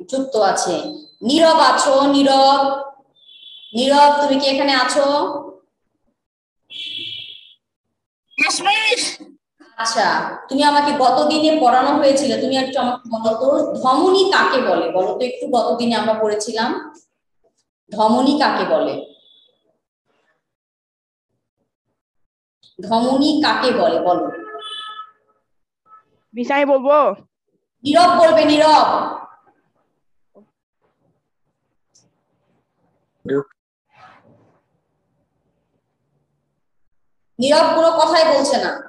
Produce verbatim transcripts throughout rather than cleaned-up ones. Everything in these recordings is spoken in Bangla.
যুক্ত আছে। নীরব আছো? নীরব, নীরব তুমি কি এখানে আছো? আচ্ছা, তুমি আমাকে গতদিনে পড়ানো হয়েছিল, তুমি একটু আমাকে বলো তো ধমনী কাকে বলে? বলো তো একটু, গতদিনে আমরা পড়েছিলাম ধমনী কাকে বলে? ধমনী কাকে বলে বলো? বিষয় বলবো? নীরব বলবে, নীরব। নীরব কোনো কথাই বলছে না,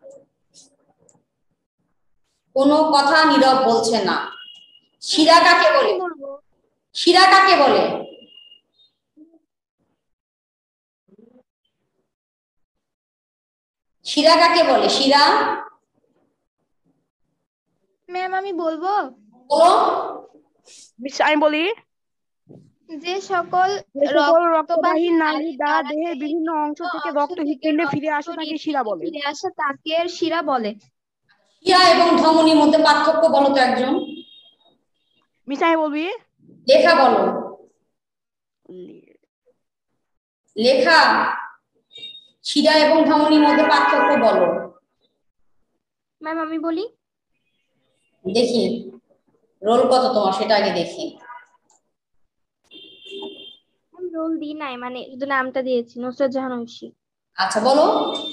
কোনো কথা নীরব বলছে না। শিরা কাকে বলে? শিরা কাকে বলে? শিরা কাকে বলে? শিরা ম্যাম আমি বলবো? বলো। আমি বলি, যে সকল রক্তবাহী নালী দ্বারা দেহের বিভিন্ন অংশ থেকে রক্ত হৃৎপিণ্ডে ফিরে আসে তাকে শিরা বলে। ফিরে আসে তাকে শিরা বলে। শিরা এবং ধমনীর মধ্যে পার্থক্য বলো তো একজন। মিশাই বলবি? লেখা বলো, লেখা। শিরা এবং ধমনীর মধ্যে পার্থক্য বলো। ম্যাম আমি বলি? দেখি রোল কত তোমার সেটা আগে দেখি। রোল দি নাই, মানে শুধু নামটা দিয়েছি, নুসরাত জাহান ঐশী। আচ্ছা বলো।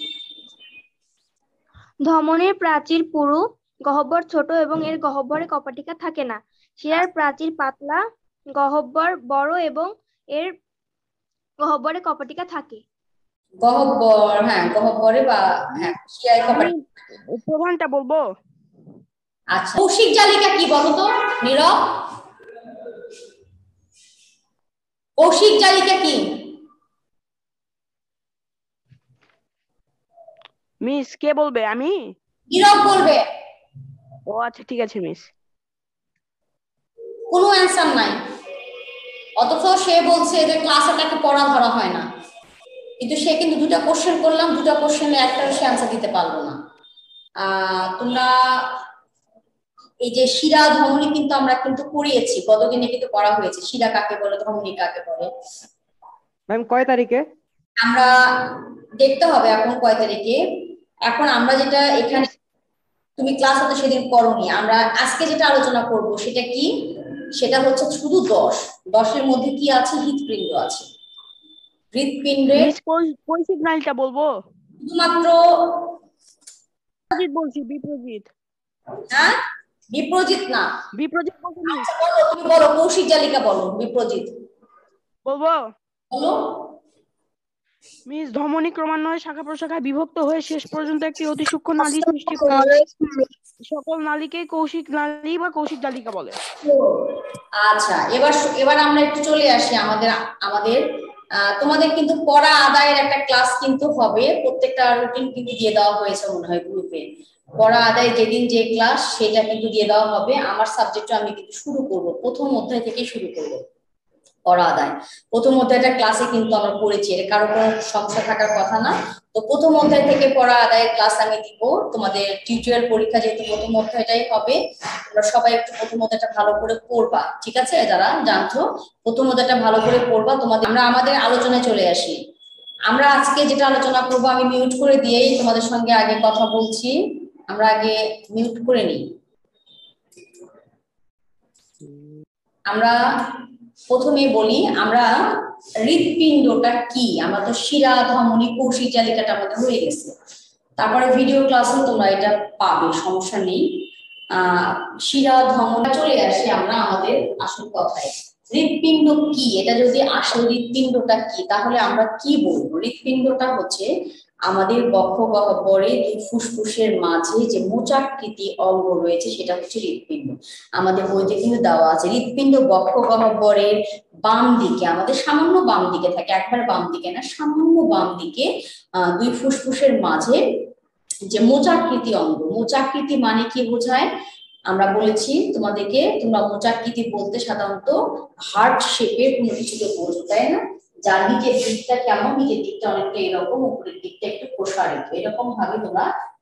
ধমনীর প্রাচীর পুরু, গহ্বর ছোট এবং এর গহ্বরে কপাটিকা থাকে না। শিরার প্রাচীর পাতলা, গহ্বর বড় এবং এর গহ্বরে কপাটিকা থাকে। গহ্বর, হ্যাঁ গহ্বরে বা হ্যাঁ শিরায় কপাটিকা। প্রধানটা বলবো? আচ্ছা, কৌশিক জালিকা কি বলো তো নীরব? কৌশিক জালিকা কি? মিস কে বলবে? আমি? নীরব বলবে। ও আচ্ছা ঠিক আছে মিস। কোনো অ্যান্সার নাই, অথচ সে বলছে যে ক্লাসে তাকে পড়া ধরা হয় না, কিন্তু সে কিন্তু দুটা কোশ্চেন করলাম, দুটা কোশ্চেনে একটা সে অ্যান্সার দিতে পারলো না। আহ তোমরা এই যে শিরা ধমনী কিন্তু আমরা কিন্তু পড়িয়েছি, গতদিনে কিন্তু পড়া হয়েছে শিরা কাকে বলে, ধমনী কাকে বলে। ম্যাম কয় তারিখে? আমরা দেখতে হবে এখন কয় তারিখে। এখন আমরা যেটা এখানে, তুমি ক্লাস হতে সেদিন করোনি, আমরা আজকে যেটা আলোচনা করব সেটা কি, সেটা হচ্ছে শুধু দশ, দশের মধ্যে কি আছে? হৃৎপিণ্ড আছে। হৃৎপিণ্ডে কোন সিগন্যালটা বলবো? শুধুমাত্র বিপ্রজিৎ বলছি, বিপ্রজিৎ। হ্যাঁ বিপ্রজিৎ না, বিপ্রজিৎ বলছি। আচ্ছা বলো, তুমি বলো, কৌশিক জালিকা বলো, বিপ্রজিৎ বলবো? বলো। মিস ধমনী ক্রমান্বয়ে শাখা প্রশাখায় বিভক্ত হয়ে শেষ পর্যন্ত একটি অতি সূক্ষ্ম নালী সৃষ্টি করে। সকল নালীকে কৌশিক নালী বা কৌশিক জালিকা বলে। আচ্ছা এবার এবার আমরা একটু চলে আসি আমাদের আমাদের তোমাদের কিন্তু পড়া আদায়ের একটা ক্লাস কিন্তু হবে, প্রত্যেকটা রুটিন কিন্তু দিয়ে দেওয়া হয়েছে মনে হয় গ্রুপে। পড়া আদায় যেদিন যে ক্লাস সেটা কিন্তু দিয়ে দেওয়া হবে। আমার সাবজেক্টটা আমি কিন্তু শুরু করব, প্রথম অধ্যায় থেকে শুরু করব পড়া আদায়। প্রথম অধ্যায়টা ক্লাসে কিন্তু আমরা পড়েছি, এর কারো কোনো সমস্যা থাকার কথা না। তো প্রথম অধ্যায় থেকে পড়া আদায়ের ক্লাস আমি দিব। তোমাদের টিউটোরিয়াল পরীক্ষা যেহেতু প্রথম অধ্যায়টাই হবে, তোমরা সবাই একটু প্রথম অধ্যায়টা ভালো করে পড়বা, ঠিক আছে? যারা জানছো প্রথম অধ্যায়টা ভালো করে পড়বা। তোমাদের আমরা আমাদের আলোচনায় চলে আসি। আমরা আজকে যেটা আলোচনা করব, আমি মিউট করে দিয়েই তোমাদের সঙ্গে আগে কথা বলছি, আমরা আগে মিউট করে নিই। আমরা প্রথমে বলি আমরা হৃৎপিণ্ডটা কি। আমরা তো শিরা ধমনী কৌশিক জালিকাটা আমাদের হয়ে গেছে, তারপরে ভিডিও ক্লাসে তোমরা এটা পাবে, সমস্যা নেই। আহ শিরা ধমনী চলে আসি আমরা আমাদের আসল কথায়। হৃৎপিণ্ড কি, এটা যদি আসল হৃৎপিণ্ডটা কি তাহলে আমরা কি বলবো? হৃৎপিণ্ডটা হচ্ছে আমাদের বক্ষ গহ্বরে দুই ফুসফুসের মাঝে যে মোচাকৃতি অঙ্গ রয়েছে সেটা হচ্ছে হৃৎপিণ্ড। আমাদের বইতে কিন্তু দেওয়া আছে হৃৎপিণ্ড বক্ষ গহ্বরের বাম দিকে, আমাদের সামান্য বাম দিকে থাকে, একবার বাম দিকে না, সামান্য বাম দিকে আহ দুই ফুসফুসের মাঝে যে মোচাকৃতি অঙ্গ। মোচাকৃতি মানে কি বোঝায়? আমরা বলেছি তোমাদেরকে, তোমরা মোচাকৃতি বলতে সাধারণত হার্ট শেপের কোনো কিছুকে বোঝো, তাই না? যার নিচের দিকটা কেমন, নিচের দিকটা অনেকটা এরকম, উপরের দিকটা একটু প্রসারিত, এরকম ভাবে তোমরা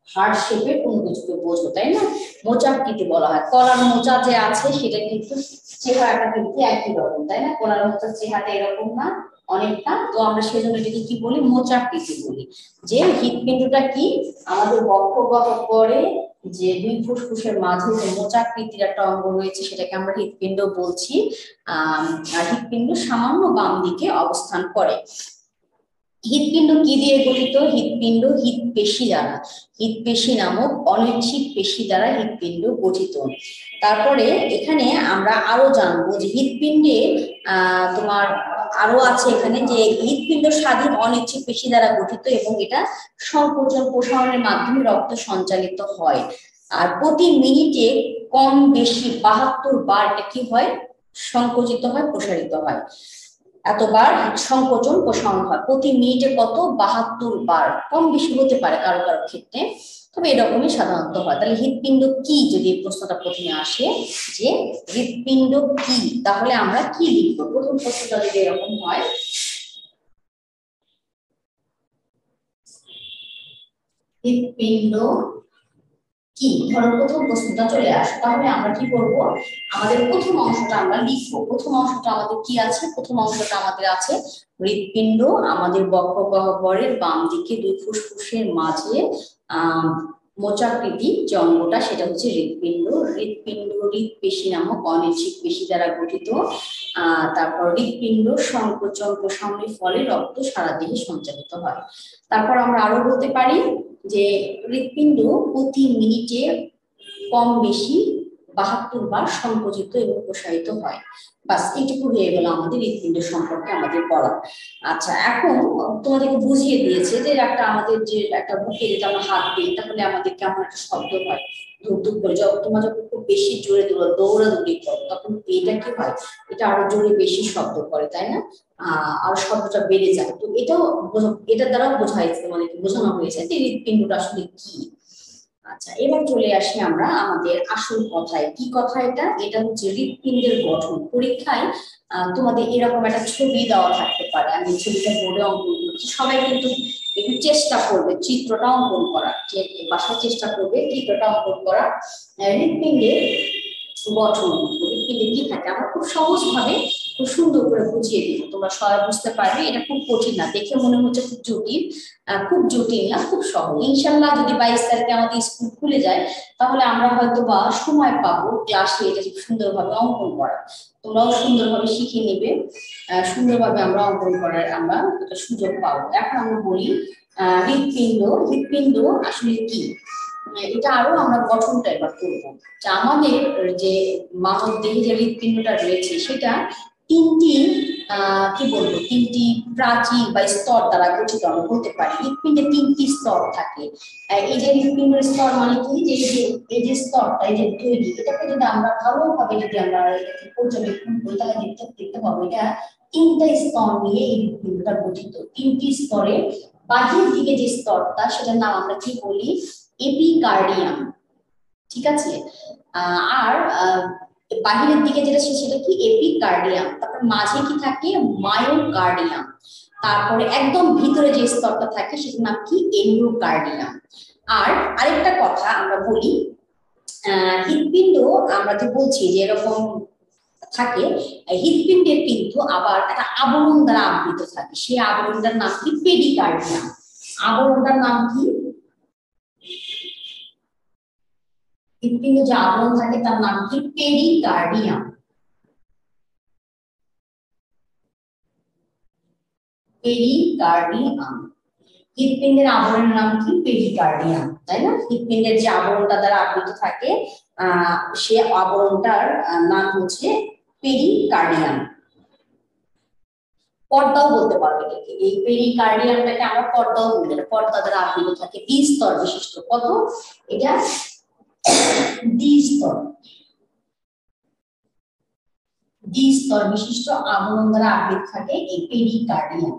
হার্ট শেপের কোনো কিছুকে বোঝো, তাই না? মোচাকৃতি বলা হয়। কলার মোচা যে আছে সেটা কিন্তু চেহারাটা কিন্তু একই রকম, তাই না? কলার মোচার চেহারা এরকম না অনেকটা, তো আমরা সেজন্য এটাকে কি বলি? মোচাকৃতি বলি। যে হৃৎপিণ্ডটা কি আমাদের বক্ষ গহ্বরে যে দুই ফুসফুসের মাঝে যে মোচাকৃতির একটা অঙ্গ রয়েছে সেটাকে আমরা হৃৎপিণ্ড বলছি। আহ আর হৃৎপিণ্ড সামান্য বাম দিকে অবস্থান করে। হৃৎপিণ্ড কি দিয়ে গঠিত? হৃৎপিণ্ড হৃৎপেশি দ্বারা, হৃৎপেশি নামক অনৈচ্ছিক পেশি দ্বারা হৃৎপিণ্ড গঠিত। তারপরে এখানে আমরা আরো জানবো যে হৃৎপিণ্ডে আহ তোমার আরো আছে এখানে যে হৃৎপিণ্ড স্বাধীন অনৈচ্ছিক পেশি দ্বারা গঠিত এবং এটা সংকোচন প্রসারণের মাধ্যমে রক্ত সঞ্চালিত হয়। আর প্রতি মিনিটে কম বেশি বাহাত্তর বার এটা কি হয়? সংকুচিত হয়, প্রসারিত হয়। এতবার সংকোচন প্রসারণ হয় প্রতি মিনিটে কত? বাহাত্তর বার। কম বেশি হতে পারে কারো কারো ক্ষেত্রে, তবে এরকমই সাধারণত হয়। তাহলে হৃৎপিণ্ড কি যদি প্রশ্নটা প্রথমে আসে যে হৃৎপিণ্ড কি, তাহলে আমরা কি লিখবো? প্রথম প্রশ্নটা যদি এরকম হয় হৃৎপিণ্ড কি, ধরো প্রথম প্রশ্নটা চলে আসে, তাহলে আমরা কি করব? আমাদের প্রথম অংশটা আমরা লিখবো। প্রথম অংশটা আমাদের কি আছে? প্রথম অংশটা আমাদের আছে হৃৎপিণ্ড আমাদের বক্ষ গহ্বরের বাম দিকে দুই ফুসফুসের মাঝে আহ মোচাকৃতি যে অঙ্গটা সেটা হচ্ছে হৃৎপিণ্ড। হৃৎপিণ্ড হৃৎপেশি নামক অনৈচ্ছিক পেশি দ্বারা গঠিত। আহ তারপর হৃৎপিণ্ড সংকোচন প্রসারণের ফলে রক্ত সারা দেহে সঞ্চালিত হয়। তারপর আমরা আরো বলতে পারি যে হৃৎপিণ্ড প্রতি মিনিটে কম বেশি বাহাত্তর বার সংকুচিত এবং প্রসারিত হয়। বাস এইটুকু হয়ে গেল আমাদের হৃৎপিণ্ড সম্পর্কে আমাদের পড়া। আচ্ছা, এখন তোমাদেরকে বুঝিয়ে দিয়েছে যে একটা আমাদের যে একটা বুকে যেটা আমরা হাত দিই তাহলে আমাদের কেমন একটা শব্দ হয়, ধুপ ধুপ করে। যখন তোমার যখন খুব বেশি জোরে দৌড়া দৌড়াদৌড়ি করো তখন এটা কি হয়? এটা আরো জোরে বেশি শব্দ করে, তাই না? আহ আর শব্দটা বেড়ে যায়। তো এটাও এটার দ্বারা বোঝাইছে, মানে বোঝানো হয়েছে যে হৃৎপিণ্ডটা আসলে কি। আচ্ছা, এবার চলে আসি আমরা আমাদের আসল কথায়। কি কথা এটা? এটা হচ্ছে হৃৎপিণ্ডের গঠন। পরীক্ষায় তোমাদের এরকম একটা ছবি দেওয়া থাকতে পারে, আমি ছবিটা বোর্ডে অঙ্কন করছি, সবাই কিন্তু একটু চেষ্টা করবে চিত্রটা অঙ্কন করার, যে বাসায় চেষ্টা করবে চিত্রটা অঙ্কন করার। হৃৎপিণ্ডের গঠন, হৃৎপিণ্ডে কি থাকে আমরা খুব সহজ ভাবে খুব সুন্দর করে বুঝিয়ে দিব, তোমরা সবাই বুঝতে পারবে। এটা খুব কঠিন না, দেখে মনে হচ্ছে খুব জটিল, খুব জটিল না, খুব সহজ। ইনশাল্লাহ যদি বাইশ তারিখে আমাদের স্কুল খুলে যায় তাহলে আমরা হয়তো বা সময় পাবো ক্লাসে এটা সুন্দরভাবে অঙ্কন করা, তোমরাও সুন্দরভাবে শিখে নিবে, সুন্দরভাবে আমরা অঙ্কন করার আমরা একটা সুযোগ পাবো। এখন আমরা বলি আহ হৃৎপিণ্ড। হৃৎপিণ্ড আসলে কি, এটা আরো আমরা গঠনটা এবার করবো। আমাদের যে মানব দেহে যে হৃৎপিণ্ডটা রয়েছে সেটা তিনটি আহ কি বলবো তিনটি প্রাচীর বা স্তর দ্বারা গঠিত আমরা বলতে পারি। হৃৎপিণ্ডে তিনটি স্তর থাকে। এই যে হৃৎপিণ্ডের স্তর মানে কি, যে এই যে স্তরটা এই যে তৈরি, এটাকে যদি আমরা ভালোভাবে যদি আমরা পর্যবেক্ষণ করি তাহলে দেখতে দেখতে পাবো এটা তিনটা স্তর নিয়ে এই হৃৎপিণ্ডটা গঠিত। তিনটি স্তরে বাহির দিকে যে স্তরটা সেটার নাম আমরা কি বলি? এপিকার্ডিয়াম। ঠিক আছে, আর বাহিরের দিকে যেটা সেটা কি? এপিকার্ডিয়াম। তারপর মাঝে কি থাকে? মায়োকার্ডিয়াম। তারপরে একদম ভিতরে যে স্তরটা থাকে সেটার নাম কি? এন্ডোকার্ডিয়াম। আর আরেকটা কথা আমরা বলি, আহ হৃৎপিণ্ড আমরা যে বলছি যে এরকম থাকে, হৃৎপিণ্ডের কিন্তু আবার একটা আবরণ দ্বারা আবৃত থাকে। সেই আবরণটার নাম কি? পেরিকার্ডিয়াম। আবরণটার নাম কি? হৃৎপিণ্ডে যে আবরণ থাকে তার নাম কি? পেরিকার্ডিয়াম। পেরিকার্ডিয়াম। হৃৎপিণ্ডের আবরণের নাম কি? পেরিকার্ডিয়াম, তাই না? হৃৎপিণ্ডের যে আবরণটা দ্বারা আবৃত থাকে আহ সে আবরণটার নাম হচ্ছে পেরিকার্ডিয়াম। পর্দাও বলতে পারবে এটাকে, এই পেরিকার্ডিয়ামটাকে আমরা পর্দাও বলি। পর্দা দ্বারা আবৃত থাকে, দ্বিস্তর বিশিষ্ট। কত? এটা দ্বিস্তর, দ্বিস্তর বিশিষ্ট আবরণ দ্বারা আবৃত থাকে এই পেরিকার্ডিয়াম।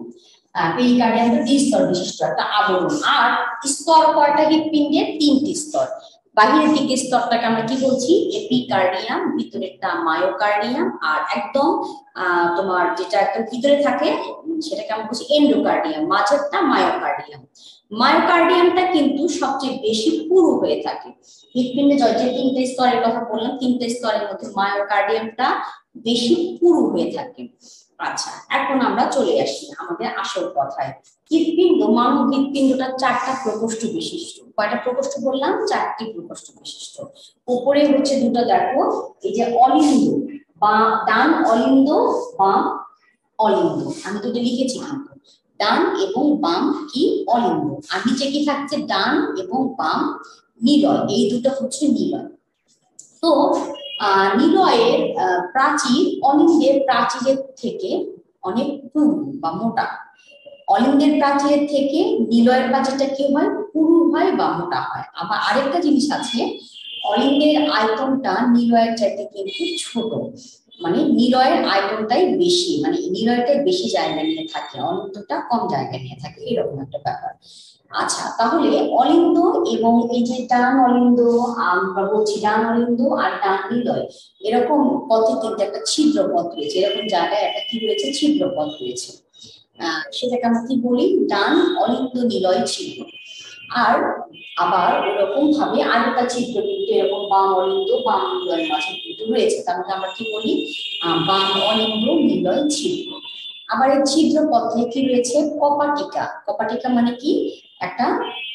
পেরিকার্ডিয়ামটা দ্বিস্তর বিশিষ্ট একটা আবরণ। আর স্তর কয়টা হৃৎপিণ্ডের? তিনটি স্তর। বাহিরের দিকের স্তরটাকে আমরা কি বলছি এপিকার্ডিয়াম, ভিতরেরটা মায়োকার্ডিয়াম, আর একদম আহ তোমার যেটা একদম ভিতরে থাকে সেটাকে আমরা বলছি এন্ডোকার্ডিয়াম, মাঝেরটা মায়োকার্ডিয়াম। মায়োকার্ডিয়ামটা কিন্তু সবচেয়ে বেশি পুরু হয়ে থাকে। হৃৎপিণ্ডে যে তিনটে স্তরের কথা বললাম, তিনটে স্তরের মধ্যে মায়োকার্ডিয়ামটা বেশি পুরু হয়ে থাকে। আচ্ছা, এখন আমরা চলে আসি আমাদের আসল কথায়। হৃৎপিণ্ড, মানব হৃৎপিণ্ডটা চারটা প্রকোষ্ঠ বিশিষ্ট। কয়টা প্রকোষ্ঠ বললাম? চারটি প্রকোষ্ঠ বিশিষ্ট। উপরে হচ্ছে দুটো, দেখো এই যে অলিন্দ, বা ডান অলিন্দ, বাম অলিন্দ, আমি দুটো লিখেছি কিন্তু ডান এবং বাম কি অলিন্দ, আর নিচে কি থাকছে ডান এবং বাম নিলয়, এই দুটো হচ্ছে নিলয়। তো আহ নিলয়ের প্রাচীর অলিন্দের প্রাচীরের থেকে অনেক পুরু বা মোটা। অলিন্দের প্রাচীরের থেকে নিলয়ের প্রাচীরটা কি হয়? পুরু হয় বা মোটা হয়। আবার আরেকটা জিনিস আছে, অলিন্দের আয়তনটা নিলয়ের চাইতে কিন্তু ছোট, মানে নিলয়ের আয়তনটাই বেশি, মানে নিলয়টাই বেশি জায়গা নিয়ে থাকে, অলিন্দটা কম জায়গা নিয়ে থাকে, এরকম একটা ব্যাপার। আচ্ছা, তাহলে অলিন্দ এবং এই যে ডান অলিন্দ, আমরা বলছি ডান অলিন্দ আর ডান নিলয়, এরকম পথে কিন্তু একটা ছিদ্র পথ রয়েছে, এরকম জায়গায় একটা কি রয়েছে? ছিদ্র পথ রয়েছে। আহ সেটাকে আমরা কি বলি? ডান অলিন্দ নিলয় ছিদ্র। আর আবার এরকম ভাবে আরেকটা ছিদ্র কিন্তু এরকম বাম অলিন্দ বাম নিলয়ের মাঝে কিন্তু রয়েছে, তার মধ্যে আমরা কি বলি? বাম অলিন্দ নিলয় ছিদ্র। আবার এই ছিদ্র পথে কি রয়েছে? কপাটিকা। কপাটিকা মানে কি? একটা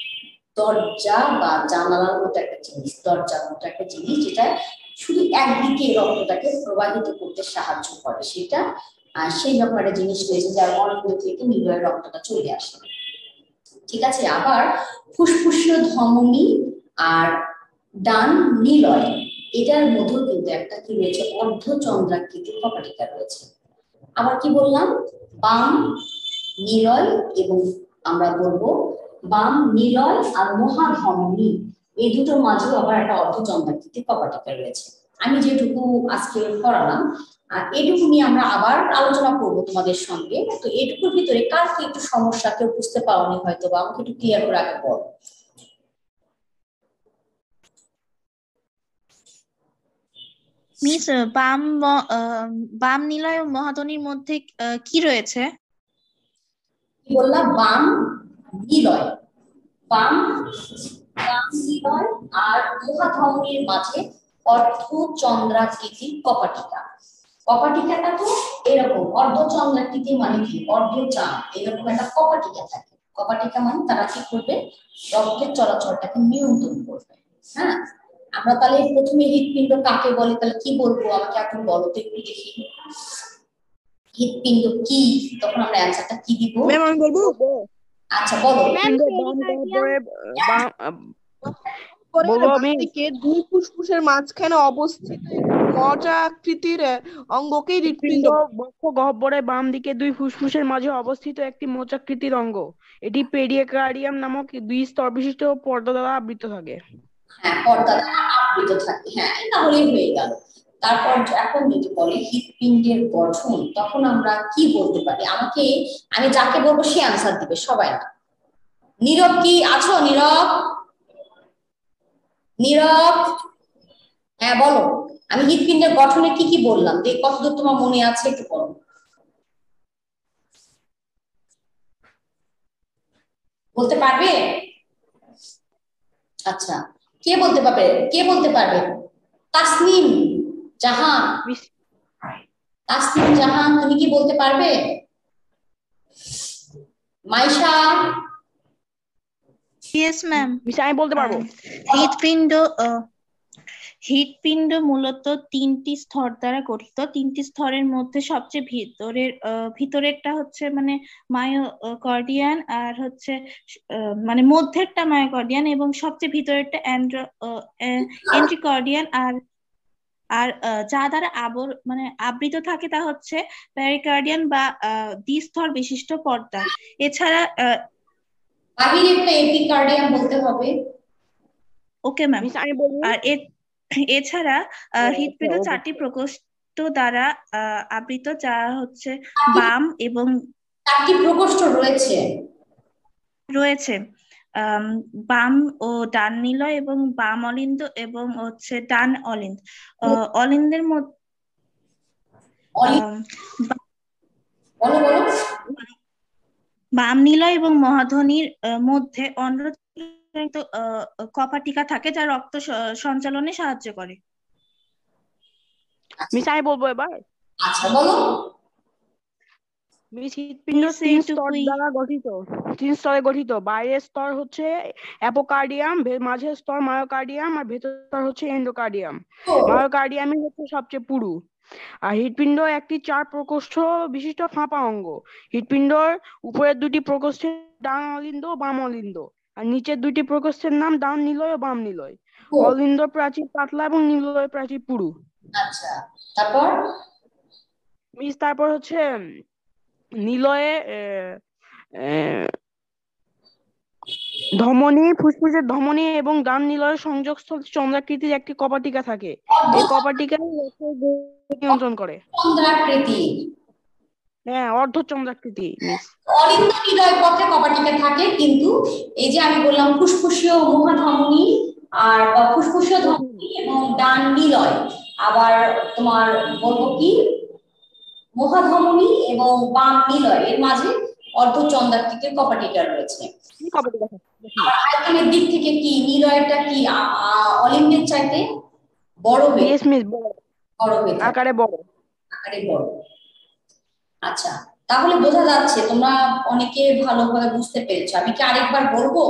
দরজা বা জানালার মতো একটা জিনিস, দরজার মতো একটা জিনিস, যেটা শুধু একদিকে রক্তটাকে প্রবাহিত করতে সাহায্য করে, সেটা আর সেই রকম একটা জিনিস রয়েছে যার অলিন্দ থেকে নিলয়ের রক্তটা চলে আসে। ঠিক আছে। আবার ফুসফুসীয় ধমনী আর ডান নিলয়, এটার মধ্যে কিন্তু একটা কি রয়েছে? অর্ধচন্দ্রাকৃতি কপাটিকা রয়েছে। আবার কি বললাম? বাম নিলয় এবং আমরা বলবো বাম নিলয় আর মহাধমনী, এই দুটোর মাঝেও আবার একটা অর্ধচন্দ্রাকৃতি কপাটিকা রয়েছে। আমি যেটুকু আজকে পড়ালাম আর এটুকু নিয়ে আমরা আবার আলোচনা করব তোমাদের সঙ্গে। তো এটুকুর ভিতরে কার কি একটু সমস্যা, কেউ বুঝতে পারোনি হয়তো, বা আমাকে একটু ক্লিয়ার করে আগে বলো। মিস, বাম ম- আহ, বাম নিলয় ও মহাধনীর মধ্যে আহ, কি রয়েছে? কি বললাম? বাম নিলয়, বাম বাম নিলয় আর মহাধমনীর মাঝে অর্ধচন্দ্রাকৃতি কপাটিকা। কপাটিকাটা তো এরকম অর্ধচন্দ্রাকৃতি, মানে কি? অর্ধের চাঁদ, এরকম একটা কপাটিকা থাকে। কপাটিকা মানে তারা কি করবে? রক্তের চলাচলটাকে নিয়ন্ত্রণ করবে। হ্যাঁ, আমরা তাহলে প্রথমে হৃৎপিণ্ড কাকে বলে, তাহলে কি বলবো? আমাকে এখন বলো তো একটু দেখি, হৃৎপিণ্ড কি? তখন আমরা অ্যান্সারটা কি দিব? ম্যাম আমি বলবো। আচ্ছা বলো। হৃৎপিণ্ড বাম গহ্বরে বাম বলবো আমি। দিকে দুই ফুসফুসের মাঝখানে অবস্থিত মজ্জাকৃতির অঙ্গকেই হৃৎপিণ্ড। হৃৎপিণ্ড বক্ষ গহ্বরে বাম দিকে দুই ফুসফুসের মাঝে অবস্থিত একটি মোচাকৃতির অঙ্গ। এটি পেরিকার্ডিয়াম নামক দুই স্তর বিশিষ্ট পর্দা দ্বারা আবৃত থাকে। হ্যাঁ, পর্দা দ্বারা আবৃত থাকে। হ্যাঁ, তাহলেই হয়ে গেল। তারপর এখন যদি বলে হৃৎপিণ্ডের গঠন, তখন আমরা কি বলতে পারি? আমাকে, আমি যাকে বলবো সে আনসার দিবে, সবাই না। নীরব কি আছো? নীরব, নীরব, হ্যাঁ বলো। আমি হৃৎপিণ্ডের গঠনে কি কি বললাম, যে কতদূর তোমার মনে আছে একটু বলো। বলতে পারবে? আচ্ছা, কে বলতে পারবে? কে বলতে পারবে? তাসনিম জাহান, তাসনিম জাহান, তুমি কি বলতে পারবে? মাইশা? Yes ma'am. মিস আমি বলতে পারবো। হৃৎপিণ্ড আহ, হৃৎপিণ্ড মূলত তিনটি স্তর দ্বারা গঠিত। তিনটি স্তরের মধ্যে সবচেয়ে ভিতরের আহ, ভিতরেরটা হচ্ছে মানে মায়োকার্ডিয়ান, আর হচ্ছে আহ, মানে মধ্যেরটা মায়োকার্ডিয়ান এবং সবচেয়ে ভিতরেরটা অ্যান্ড্রো এন্ট্রিকার্ডিয়ান, আর আর আহ, যা দ্বারা আবর মানে আবৃত থাকে তা হচ্ছে প্যারিকার্ডিয়ান বা আহ, দ্বিস্তর বিশিষ্ট পর্দা। এছাড়া আহ, বাহিরেরটা এপিকার্ডিয়াম বলতে হবে। Okay ma'am. মিস আমি বলি। আর এ- এছাড়া আহ, হৃৎপিণ্ড চারটি প্রকোষ্ঠ দ্বারা আহ, আবৃত, যা হচ্ছে বাম এবং চারটি প্রকোষ্ঠ রয়েছে। রয়েছে আম, বাম ও ডান নিলয় এবং বাম অলিন্দ এবং হচ্ছে ডান অলিন্দ। আহ, অলিন্দের মধ্যে অলি- আম, বা- বলো বলো বাম নিলয় এবং মহাধ্বনির আহ, মধ্যে অন্ধ্রজনিত আহ, কপাটিকা থাকে যা রক্ত স- সঞ্চালনে সাহায্য করে। মিস আমি বলবো এবার। আচ্ছা বলো মিস হৃৎপিণ্ড মিস তিন স্তর এইটুকুই। দ্বারা গঠিত, তিন স্তরে গঠিত। বাইরের স্তর হচ্ছে অ্যাপোকার্ডিয়াম, মাঝের স্তর মায়োকার্ডিয়াম, আর ভেতর স্তর হচ্ছে এন্ডোকার্ডিয়াম। তো মায়োকার্ডিয়ামই হচ্ছে সবচেয়ে পুরু। আর হৃৎপিণ্ড একটি চার প্রকোষ্ঠ বিশিষ্ট ফাঁপা অঙ্গ। হৃৎপিণ্ডর উপরের দুটি প্রকোষ্ঠের ডান অলিন্দ ও বাম অলিন্দ, আর নিচের দুটি প্রকোষ্ঠের নাম ডান নিলয় ও বাম নিলয়। তো, অলিন্দ প্রাচীর পাতলা এবং নিলয় প্রাচীর পুরু। আচ্ছা তারপর মিস তারপর হচ্ছে উম, নিলয়ে আহ, আহ, ধমনী, ফুসফুসের ধমনী এবং ডান নিলয়ের সংযোগস্থল চন্দ্রাকৃতির একটি কপাটিকা থাকে। এই কপাটিকায় রক্তের গতি নিয়ন্ত্রণ করে। চন্দ্রাকৃতি হ্যাঁ, অর্ধচন্দ্রাকৃতি মিস। অলিন্দ হৃদয় পথে কপাটিকা থাকে, কিন্তু এই যে আমি বললাম ফুসফুসীয় মহাধমনী আর বা ফুসফুসীয় ধমনী এবং ডান নিলয়, আবার তোমার বলবো কি মহাধমনী এবং বাম নিলয় এর মাঝে অর্ধচন্দ্রাকৃতির কপাটিকা রয়েছে। কি কপাটিকা থাকে? আর আয়তনের দিক থেকে কি নিলয়টা কি আ- আ- অলিন্দের চাইতে বড় হয়ে ইয়েস মিস, বড়, বড় হয়ে থাকে, আকারে বড়। আকারে বড়। আচ্ছা তাহলে বোঝা যাচ্ছে তোমরা অনেকে ভালোভাবে বুঝতে পেরেছো। আমি কি আরেকবার বলবো?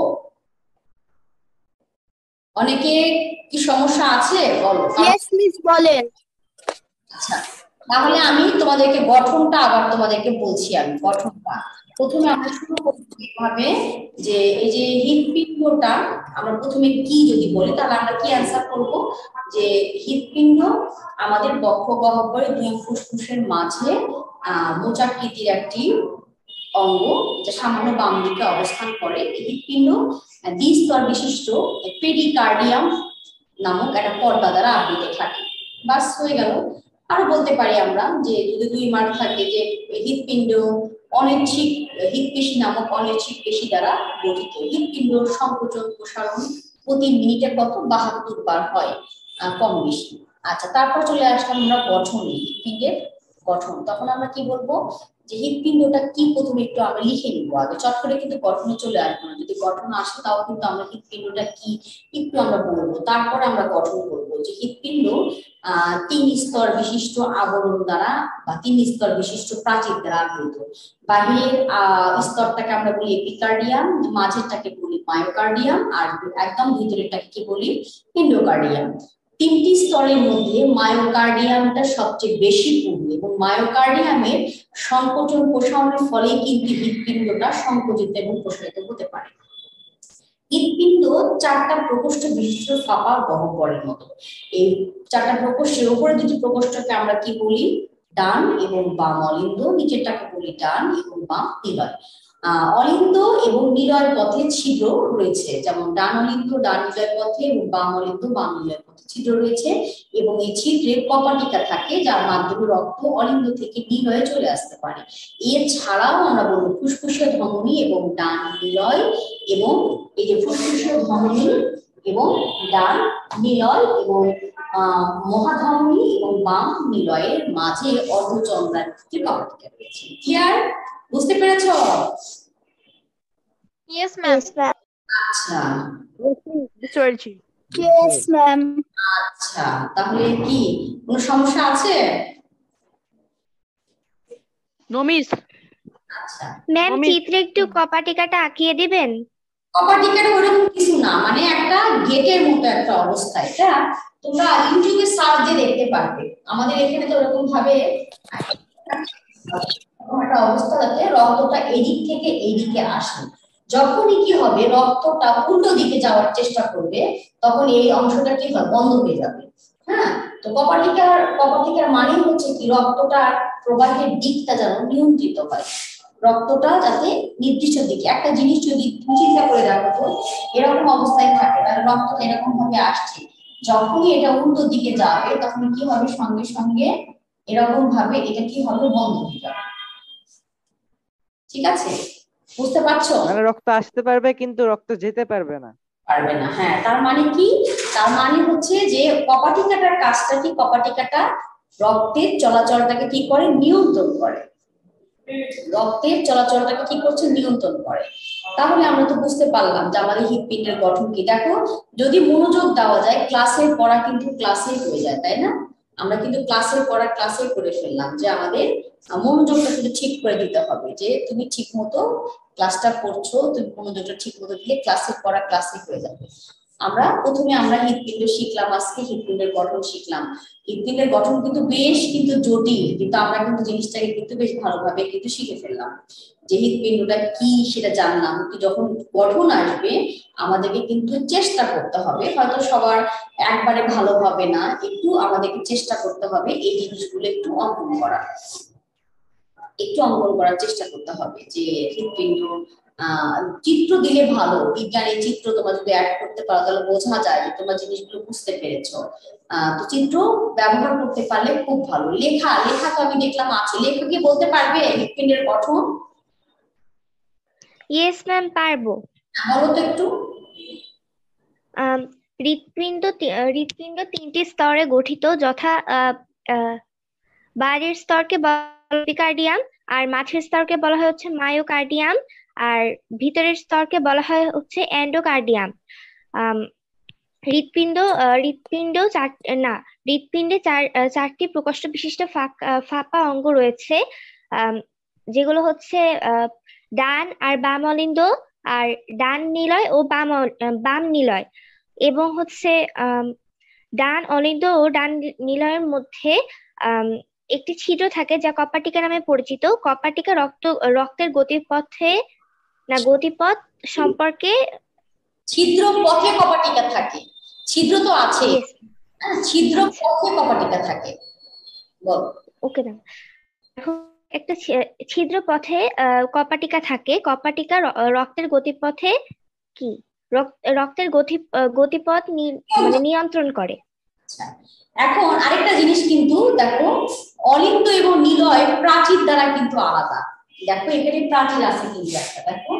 অনেকে কি সমস্যা আছে বলো। ইয়েস মিস বলেন। আচ্ছা তাহলে আমি তোমাদেরকে গঠনটা আবার তোমাদেরকে বলছি। আমি গঠনটা প্রথমে আমরা শুরু করবো এভাবে যে এই যে হৃৎপিণ্ডটা আমরা প্রথমে কি যদি বলি তাহলে আমরা কি অ্যান্সার করব যে হৃৎপিণ্ড আমাদের বক্ষ গহ্বরে দুই ফুসফুসের মাঝে আহ মোচাকৃতির একটি অঙ্গ, যা সামান্য বাম দিকে অবস্থান করে। হৃৎপিণ্ড দ্বিস্তর বিশিষ্ট পেরিকার্ডিয়াম নামক একটা পর্দা দ্বারা আবৃত থাকে। বাস হয়ে গেল। আরো বলতে পারি আমরা যে যদি দুই মার্ক থাকে যে হৃৎপিণ্ড অনিচ্ছিক হৃৎপেশি নামক অনিচ্ছিক পেশি দ্বারা গঠিত। হৃৎপিণ্ড সংকোচন প্রসারণ প্রতি মিনিটে কত বাহাত্তর বার হয়, আহ, কম বেশি। আচ্ছা তারপর চলে আসলাম আমরা গঠন, হৃৎপিণ্ডের গঠন। তখন আমরা কি বলবো যে হৃৎপিণ্ডটা কি প্রথমে একটু আমরা লিখে নিবো আগে, চট করে কিন্তু গঠনে চলে আসবো না। যদি গঠন আসে তাও কিন্তু আমরা হৃৎপিণ্ডটা কি একটু আমরা বলবো, তারপরে আমরা গঠন করবো যে হৃৎপিণ্ড আহ তিন স্তর বিশিষ্ট আবরণ দ্বারা বা তিন স্তর বিশিষ্ট প্রাচীর দ্বারা আবৃত। বাহিরের আহ স্তরটাকে আমরা বলি এপিকার্ডিয়াম, মাঝেরটাকে বলি মায়োকার্ডিয়াম, আর একদম ভিতরেরটাকে কি বলি এন্ডোকার্ডিয়াম। তিনটি স্তরের মধ্যে মায়োকার্ডিয়ামটা সবচেয়ে বেশি পুরু এবং মায়োকার্ডিয়ামের সংকোচন প্রসারণের ফলে কিন্তু হৃৎপিণ্ডটা সংকুচিত এবং প্রসারিত হতে পারে। হৃৎপিণ্ড চারটা প্রকোষ্ঠ বিশিষ্ট ফাঁপা গহ্বরের মতো। এই চারটা প্রকোষ্ঠের উপরে দুটি প্রকোষ্ঠকে আমরা কি বলি ডান এবং বাম অলিন্দ, নিচেরটাকে বলি ডান এবং বাম নিলয়। আহ অলিন্দ এবং নিলয় পথে ছিদ্র রয়েছে, যেমন ডান অলিন্দ ডান নিলয় পথে এবং বাম অলিন্দ বাম নিলয় পথে ছিদ্র রয়েছে, এবং এই ছিদ্রে কপাটিকা থাকে যার মাধ্যমে রক্ত অলিন্দ থেকে নিলয়ে চলে আসতে পারে। এছাড়াও আমরা বলবো ফুসফুসীয় ধমনী এবং ডান নিলয় এবং এই যে ফুসফুসীয় ধমনী এবং ডান নিলয় এবং আহ মহাধমনী এবং বাম নিলয়ের মাঝে অর্ধচন্দ্রাকৃতির কপাটিকা রয়েছে। ক্লিয়ার? বুঝতে পেরেছো? Yes ma'am. আচ্ছা বুঝতে পেরেছি। Yes ma'am. আচ্ছা তাহলে কি কোনো সমস্যা আছে? No miss. আচ্ছা ম্যাম আমি- চিত্রে একটু কপাটিকাটা আঁকিয়ে দিবেন। কপাটিকাটা ওরকম কিছু না, মানে একটা গেটের মতো একটা অবস্থা। এটা তোমরা ইউটিউবে সার্চ দিয়ে দেখতে পারবে। আমাদের এখানে তো ওরকম ভাবে একটা অবস্থা যাতে রক্তটা এদিক থেকে এইদিকে আসে। যখনই কি হবে রক্তটা উল্টো দিকে যাওয়ার চেষ্টা করবে তখন এই অংশটা কি হয় বন্ধ হয়ে যাবে। হ্যাঁ, তো কপাটিকার কপাটিকার মানে হচ্ছে কি রক্তটা প্রবাহের দিকটা যেন নিয়ন্ত্রিত হয়, রক্তটা যাতে নির্দিষ্ট দিকে। একটা জিনিস যদি চিন্তা করে দেখো তো এরকম অবস্থায় থাকে তাহলে রক্তটা এরকম ভাবে আসছে, যখনই এটা উল্টো দিকে যাবে তখন কি হবে সঙ্গে সঙ্গে এরকম ভাবে এটা কি হবে বন্ধ হয়ে যাবে। ঠিক আছে? বুঝতে পারছো? মানে রক্ত আসতে পারবে কিন্তু রক্ত যেতে পারবে না। পারবে না, হ্যাঁ। তার মানে কি? তার মানে হচ্ছে যে কপাটিকাটার কাজটা কি? কপাটিকাটা রক্তের চলাচলটাকে কি করে? নিয়ন্ত্রণ করে। রক্তের চলাচলটাকে কি করছে? নিয়ন্ত্রণ করে। তাহলে আমরা তো বুঝতে পারলাম যে আমাদের হৃৎপিণ্ডের গঠন কি। দেখো, যদি মনোযোগ দেওয়া যায় ক্লাসের পড়া কিন্তু ক্লাসে হয়ে যায়, তাই না? আমরা কিন্তু ক্লাসের পড়া ক্লাসে করে ফেললাম, যে আমাদের মনোযোগটা কিন্তু ঠিক করে দিতে হবে, যে তুমি ঠিক মতো ক্লাসটা করছো, তুমি মনোযোগটা ঠিক মতো দিলে ক্লাসের পড়া ক্লাসে হয়ে যাবে। আমরা প্রথমে আমরা হৃৎপিণ্ড শিখলাম, আজকে হৃৎপিণ্ডের গঠন শিখলাম। হৃৎপিণ্ডের গঠন কিন্তু বেশ কিন্তু জটিল, কিন্তু আমরা কিন্তু জিনিসটাকে কিন্তু বেশ ভালোভাবে কিন্তু শিখে ফেললাম, যে হৃৎপিণ্ডটা কি সেটা জানলাম। যখন গঠন আসবে আমাদেরকে কিন্তু চেষ্টা করতে হবে, হয়তো সবার একবারে ভালো হবে না, একটু আমাদেরকে চেষ্টা করতে হবে এই জিনিসগুলো একটু অঙ্কন করা, একটু অঙ্কন করার চেষ্টা করতে হবে। যে হৃৎপিণ্ড আহ চিত্র দিলে ভালো, বিজ্ঞানের চিত্র তোমরা যদি অ্যাড করতে পারো তাহলে বোঝা যায় যে তোমরা জিনিসগুলো বুঝতে পেরেছো। আহ তো চিত্র ব্যবহার করতে পারলে খুব ভালো। লেখা লেখা তো আমি দেখলাম আছে, লেখা কি বলতে পারবে হৃৎপিণ্ডের গঠন? ইয়েস ম্যাম, পারবো। বলো তো একটু। আম, হৃৎপিণ্ড তি- আহ, হৃৎপিণ্ড তিনটি স্তরে গঠিত, যথা আহ, আহ, বাইরের স্তরকে বলা হয় এপিকার্ডিয়াম, আর মাঝের স্তরকে বলা হয় হচ্ছে মায়োকার্ডিয়াম, আর ভিতরের স্তরকে বলা হয় হচ্ছে এন্ডোকার্ডিয়াম। আম, হৃৎপিণ্ড আহ, হৃৎপিণ্ড চার না হৃৎপিণ্ডে চার আহ, চারটি প্রকোষ্ঠ বিশিষ্ট ফাঁক- আহ, ফাঁপা অঙ্গ রয়েছে, আম, যেগুলো হচ্ছে আহ, ডান আর বাম অলিন্দ, আর ডান নিলয় ও বাম অ- আহ, বাম নিলয়, এবং হচ্ছে আম, ডান অলিন্দ ও ডান নিলয়ের মধ্যে আম, একটি ছিদ্র থাকে যা কপাটিকা নামে পরিচিত। কপাটিকা রক্ত রক্তের গতিপথে না গতিপথ সম্পর্কে। ছিদ্র পথে কপাটিকা থাকে, ছিদ্র তো আছে, Yes, ছিদ্র আচ্ছা, পথে কপাটিকা থাকে। বল। Okay ma'am. এখন একটা ছি- ছিদ্র পথে আহ, কপাটিকা থাকে। কপাটিকা র- রক্তের গতিপথে কি রক- রক্তের গতি আহ, গতিপথ নি- মানে নিয়ন্ত্রণ করে। আচ্ছা, এখন আরেকটা জিনিস কিন্তু দেখো, অলিন্দ এবং নিলয় প্রাচীর দ্বারা কিন্তু আলাদা। দেখো এখানে প্রাচীর আছে কিন্তু একটা, দেখো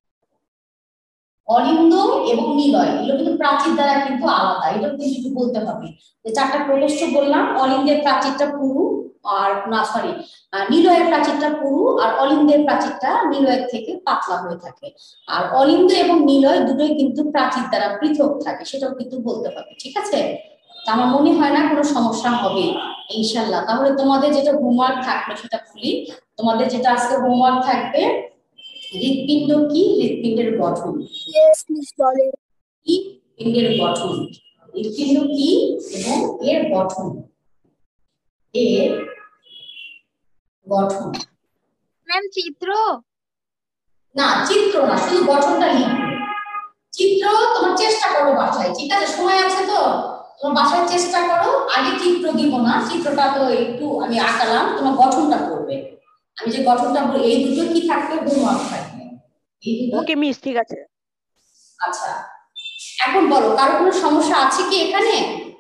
অলিন্দ এবং নিলয় এগুলো কিন্তু প্রাচীর দ্বারা কিন্তু আলাদা। এটা কিন্তু একটু বলতে হবে যে চারটা প্রকোষ্ঠ বললাম, অলিন্দের প্রাচীরটা পুরু, আর না সরি নিলয়ের প্রাচীরটা পুরু, আর অলিন্দের প্রাচীরটা নিলয়ের থেকে পাতলা হয়ে থাকে। আর অলিন্দ এবং নিলয় দুটোই কিন্তু প্রাচীর দ্বারা পৃথক থাকে, সেটাও কিন্তু বলতে হবে, ঠিক আছে? তা আমার মনে হয় না কোনো সমস্যা হবে ইনশাল্লাহ। তাহলে তোমাদের যেটা হোমওয়ার্ক থাকবে সেটা বলি, তোমাদের যেটা আজকে হোমওয়ার্ক থাকবে, হৃৎপিণ্ড কি, হৃৎপিণ্ডের গঠন কি, পিণ্ডের গঠন, হৃৎপিণ্ড কি এবং এর গঠন, এর গঠন। ম্যাম, চিত্র না চিত্র না, শুধু গঠনটা লিখবে। চিত্র তোমার চেষ্টা করো বাসায়, ঠিক আছে? সময় আছে তো, তোমার বাসায় চেষ্টা করো। আগে চিত্র দিব না, চিত্রটা তো একটু আমি আঁকালাম, তোমার গঠনটা করবে। আমি যে গঠনটা বলি এই দুটো কি থাকবে, হোমওয়ার্ক থাকবে এই দুটো। ওকে মিস, ঠিক আছে। আচ্ছা, এখন বলো কারো কোনো সমস্যা আছে কি এখানে?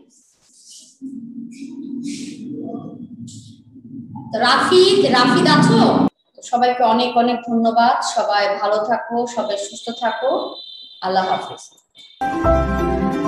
রাফিদ রাফিদ আছো? সবাইকে অনেক অনেক ধন্যবাদ, সবাই ভালো থাকো, সবাই সুস্থ থাকো, আল্লাহ হাফেজ।